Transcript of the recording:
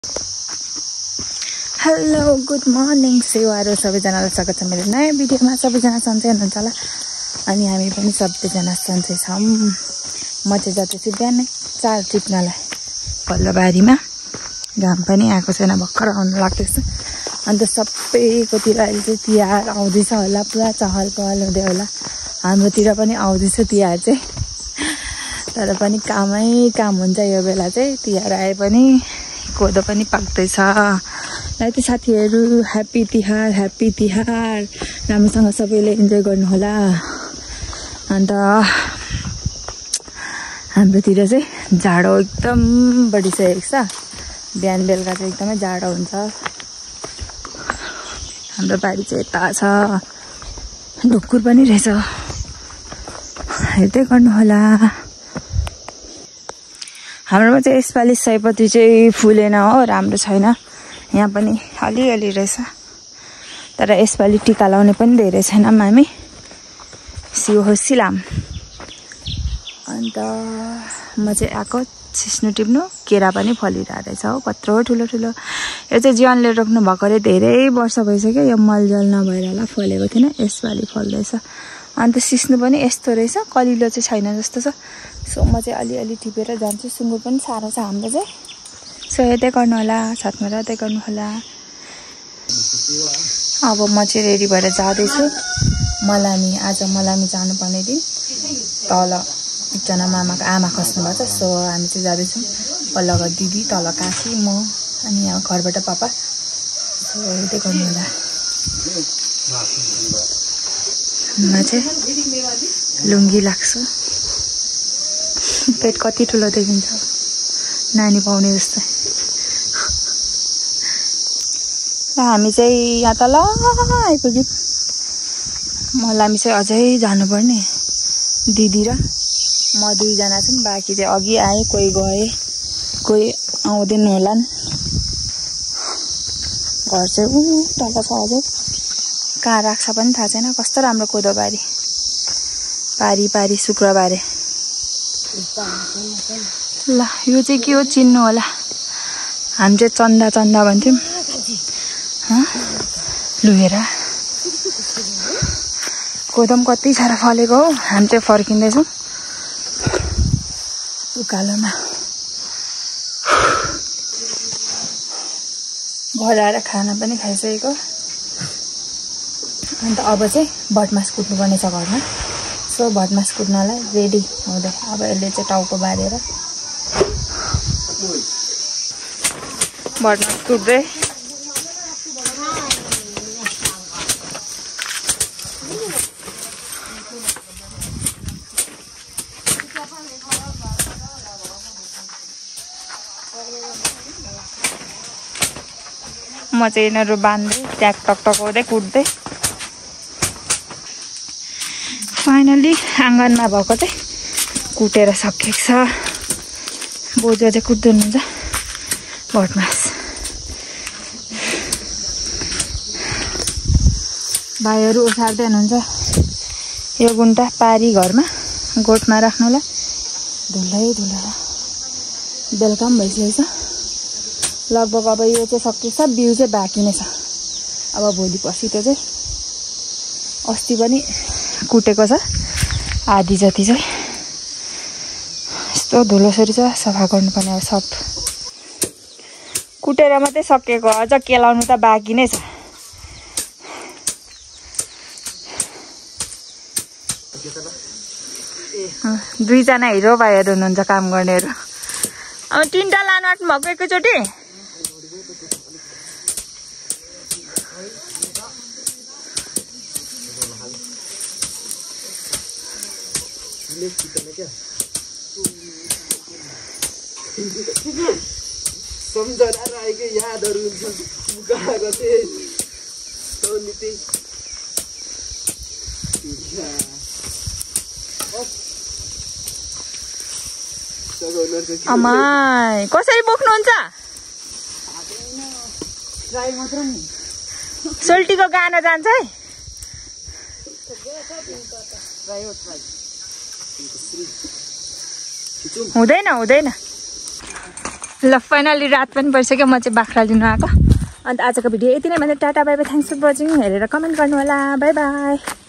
Hello good morning सेवाहरू सबैजनालाई स्वागत छ मेरो नयाँ भिडियोमा। सबैजना सन्चै हुनुहुन्छ होला अनि हामी पनि सबैजना सन्चै छौँ। म चाहिँ जाँदैछु बिहानै चार टिप्नलाई पल्लोबारीमा। घाम पनि आएको छैन, भर्खर आउनु लाग्दैछ। अन्त सबैकोतिर अहिले चाहिँ तिहार आउँदैछ होला, पुरा चहल पहल हुँदै होला। हाम्रोतिर पनि आउँदैछ तिहार चाहिँ, तर पनि कामै काम हुन्छ यो बेला चाहिँ। तिहार आए पनि कोदो पनि पाक्दैछ। त साथीहरू ह्याप्पी तिहार, राम्रोसँग सबैले इन्जोय गर्नुहोला। अन्त हाम्रोतिर चाहिँ जाडो एकदम बढिसकेको छ। बिहान बेलुका चाहिँ एकदमै जाडो हुन्छ। हाम्रो बारी चाहिँ यता छ, ढुक्कुर पनि रहेछ, हेर्दै गर्नुहोला। हाम्रोमा चाहिँ यसपालि सयपत्री चाहिँ फुलेन हो, राम्रो छैन। यहाँ पनि अलिअलि रहेछ, तर यसपालि टिका लाउने पनि धेरै छैनौँ हामी। सियो सिलाम। अन्त म चाहिँ आएको सिस्नु टिप्नु। केरा पनि फलिरहेको रहेछ हो, कत्रो ठुलो ठुलो। यो चाहिँ जीवनले रोप्नु भएको अरे धेरै वर्ष भइसक्यो। यो मलजल नभएर होला फलेको थिएन, यसपालि फल्दैछ। अन्त सिस्नु पनि यस्तो रहेछ, कलिलो चाहिँ छैन जस्तो छ। सो म चाहिँ अलिअलि टिपेर जान्छु। सुँगुर पनि साह्रो छ हाम्रो चाहिँ। सो हेर्दै गर्नुहोला, साथमा रहँदै गर्नुहोला। अब म चाहिँ रेडी भएर जाँदैछु मलामी। आज मलामी जानुपर्ने दिन। तल एकजना मामाको आमा खस्नुभएको छ, सो हामी चाहिँ जाँदैछौँ। पल्लो दिदी, तल काकी, म अनि यहाँ घरबाट पापा। सो हेर्दै गर्नुहोला। म चाहिँ लुङ्गी लाग्छु। पेट कति ठुलो देखिन्छ, नानी पाउने जस्तै। हामी चाहिँ यहाँ तल आइपुग्यौँ। मलामी चाहिँ अझै जानुपर्ने। दिदी र म दुईजना छौँ, बाँकी चाहिँ अघि आए, कोही गए, कोही आउँदैन होला। घर चाहिँ तल छ, अझै कहाँ राख्छ पनि थाहा छैन। कस्तो राम्रो कोदो बारी, पारी शुक्रबारे। ल यो चाहिँ के हो चिन्नु होला। हामी चाहिँ चन्दा भन्थ्यौँ। लुहेर कोदो पनि कति साह्रो फलेको हो। हामी चाहिँ फर्किँदैछौँ उकालोमा। घर आएर खाना पनि खाइसकेको। अन्त अब चाहिँ भटमास कुट्नुपर्ने छ घरमा। सो भटमास कुट्नलाई रेडी हुँदै। अब यसले चाहिँ टाउको बारेर भटमास कुट्दै। म चाहिँ यिनीहरू बाँध्दै ट्याक टक टकाउँदै कुट्दै। फाइनली आँगनमा भएको चाहिँ कुटेर सकिएको छ। बोजू चाहिँ कुट्दै हुनुहुन्छ भटमास। भाइहरू उसार्दै हुनुहुन्छ। यो गुन्टा पारी घरमा गोठमा राख्नुलाई धुलै बेलुका पनि भइसकेको छ। लगभग अब यो चाहिँ सकिन्छ, बिउ चाहिँ बाँकी नै छ। अब भोलि पर्सि त्यो चाहिँ अस्ति पनि कुटेको छ आधी जति चाहिँ। यस्तो धुलोसरी छ, सफा गर्नुपर्ने। अब सब कुटेर मात्रै सकिएको, अझ केलाउनु त बाँकी नै छ। दुईजना हिरो भाइहरू हुनुहुन्छ काम गर्नेहरू। अब 3टा लानु आँट्नु भएको एकैचोटि। सम्झना रहेको यादहरू हुन्छ। अमाइ कसरी बोक्नुहुन्छ? सोल्टीको गाना जान्छ है। हुँदैन ल फाइनली रात पनि भइसक्यो म चाहिँ बाख्रा लिनु आएको अन्त आजको भिडियो यति नै भने tata bye bye thanks for watching हेरेर कमेन्ट गर्नु होला बाई बाई